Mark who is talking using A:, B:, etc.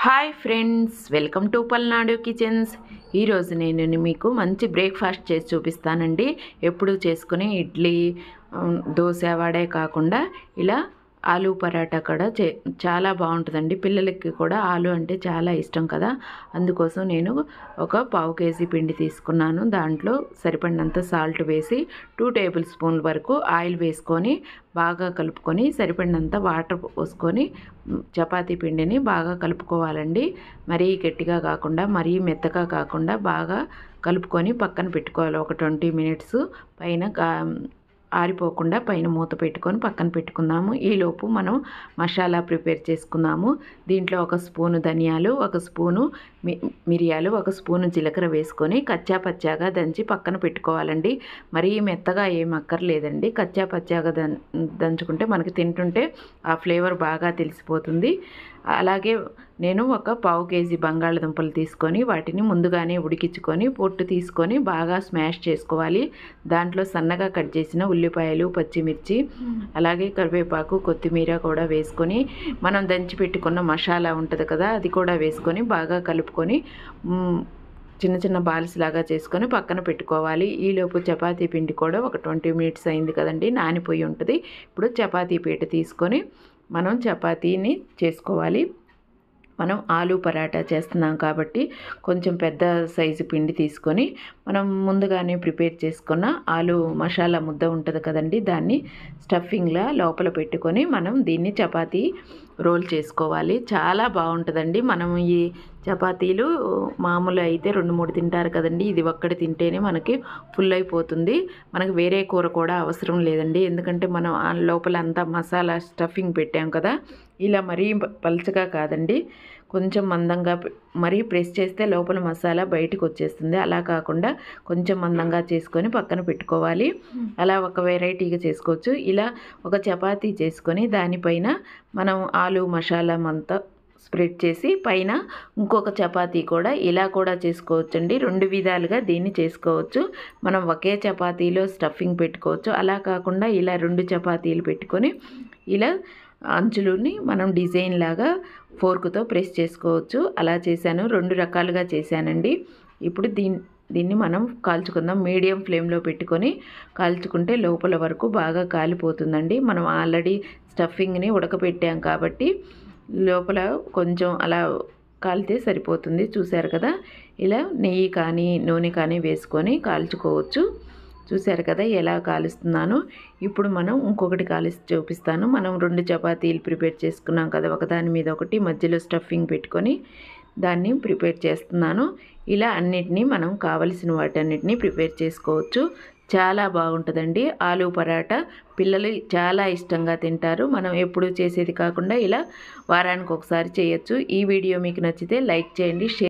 A: Hi friends, welcome to Palnadu kitchens. ఈరోజు నేను మీకు మంచి బ్రేక్ఫాస్ట్ చేసి చూపిస్తానండి. ఎప్పుడు చేసుకునే ఇడ్లీ, దోశ, వడే కాకుండా ఇలా ఆలూ పరాటా కూడా చాలా బాగుంటుందండి. పిల్లలకి కూడా ఆలు అంటే చాలా ఇష్టం కదా. అందుకోసం నేను ఒక పావు కేజీ పిండి తీసుకున్నాను. దాంట్లో సరిపడినంత సాల్ట్ వేసి 2 టేబుల్ స్పూన్ల వరకు ఆయిల్ వేసుకొని బాగా కలుపుకొని సరిపడినంత వాటర్ పోసుకొని చపాతీ పిండిని బాగా కలుపుకోవాలండి. మరీ గట్టిగా కాకుండా మరీ మెత్తగా కాకుండా బాగా కలుపుకొని పక్కన పెట్టుకోవాలి. ఒక 20 మినిట్స్ పైన ఆరిపోకుండా పైన మూత పెట్టుకొని పక్కన పెట్టుకుందాము. ఈలోపు మనం మసాలా ప్రిపేర్ చేసుకుందాము. దీంట్లో 1 స్పూను ధనియాలు, 1 స్పూను మిరియాలు, 1 స్పూను జీలకర్ర వేసుకొని కచ్చా పచ్చాగా దంచి పక్కన పెట్టుకోవాలండి. మరీ మెత్తగా ఏం అక్కర్లేదండి. కచ్చా పచ్చాగా దంచుకుంటే మనకి తింటుంటే ఆ ఫ్లేవర్ బాగా తెలిసిపోతుంది. అలాగే నేను ఒక పావు కేజీ బంగాళదుంపలు తీసుకొని వాటిని ముందుగానే ఉడికించుకొని పొట్టు తీసుకొని బాగా స్మాష్ చేసుకోవాలి. దాంట్లో సన్నగా కట్ చేసిన ఉల్లిపాయలు, పచ్చిమిర్చి, అలాగే కరివేపాకు, కొత్తిమీర కూడా వేసుకొని మనం దంచి పెట్టుకున్న మసాలా ఉంటుంది కదా, అది కూడా వేసుకొని బాగా కలుపుకొని చిన్న చిన్న బాల్స్ లాగా చేసుకొని పక్కన పెట్టుకోవాలి. ఈలోపు చపాతీ పిండి కూడా ఒక 20 మినిట్స్ అయింది కదండి, నానిపోయి ఉంటుంది. ఇప్పుడు చపాతీ పీట తీసుకొని మనం చపాతీని చేసుకోవాలి. మనం ఆలూ పరాటా చేస్తున్నాం కాబట్టి కొంచెం పెద్ద సైజు పిండి తీసుకొని మనం ముందుగానే ప్రిపేర్ చేసుకున్న ఆలూ మసాలా ముద్ద ఉంటుంది కదండి, దాన్ని స్టఫింగ్లా లోపల పెట్టుకొని మనం దీన్ని చపాతీ రోల్ చేసుకోవాలి. చాలా బాగుంటుందండి. మనం ఈ చపాతీలు మామూలు అయితే 2-3 తింటారు కదండి, ఇది ఒక్కటి తింటేనే మనకి ఫుల్ అయిపోతుంది. మనకు వేరే కూర కూడా అవసరం లేదండి, ఎందుకంటే మనం లోపల అంతా మసాలా స్టఫింగ్ పెట్టాం కదా. ఇలా మరీ పలుచగా కాదండి, కొంచెం మందంగా, మరీ ప్రెస్ చేస్తే లోపల మసాలా బయటకు వచ్చేస్తుంది. అలా కాకుండా కొంచెం మందంగా చేసుకొని పక్కన పెట్టుకోవాలి. అలా ఒక వెరైటీగా చేసుకోవచ్చు. ఇలా ఒక చపాతీ చేసుకొని దానిపైన మనం ఆలూ మసాలా అంతా స్ప్రెడ్ చేసి పైన ఇంకొక చపాతీ కూడా ఇలా కూడా చేసుకోవచ్చండి. 2 విధాలుగా దీన్ని చేసుకోవచ్చు. మనం ఒకే చపాతీలో స్టఫింగ్ పెట్టుకోవచ్చు. అలా కాకుండా ఇలా 2 చపాతీలు పెట్టుకొని ఇలా అంచులని మనం డిజైన్ లాగా ఫోర్క్తో ప్రెస్ చేసుకోవచ్చు. అలా చేశాను, 2 రకాలుగా చేశానండి. ఇప్పుడు దీన్ని మనం కాల్చుకుందాం. మీడియం ఫ్లేమ్లో పెట్టుకొని కాల్చుకుంటే లోపల వరకు బాగా కాలిపోతుందండి. మనం ఆల్రెడీ స్టఫింగ్ని ఉడకపెట్టాం కాబట్టి లోపల కొంచెం అలా కాలితే సరిపోతుంది. చూశారు కదా, ఇలా నెయ్యి కానీ నూనె కానీ వేసుకొని కాల్చుకోవచ్చు. చూశారు కదా ఎలా కాలుస్తున్నాను. ఇప్పుడు మనం ఇంకొకటి కాల్చి చూపిస్తాను. మనం 2 చపాతీలు ప్రిపేర్ చేసుకున్నాం కదా, ఒకదాని మీద ఒకటి మధ్యలో స్టఫింగ్ పెట్టుకొని దాన్ని ప్రిపేర్ చేస్తున్నాను. ఇలా అన్నిటినీ మనం కావలసిన వాటన్నిటిని ప్రిపేర్ చేసుకోవచ్చు. చాలా బాగుంటుందండి ఆలూ పరాటా. పిల్లలు చాలా ఇష్టంగా తింటారు. మనం ఎప్పుడు చేసేది కాకుండా ఇలా వారానికి ఒకసారి చేయొచ్చు. ఈ వీడియో మీకు నచ్చితే లైక్ చేయండి, షేర్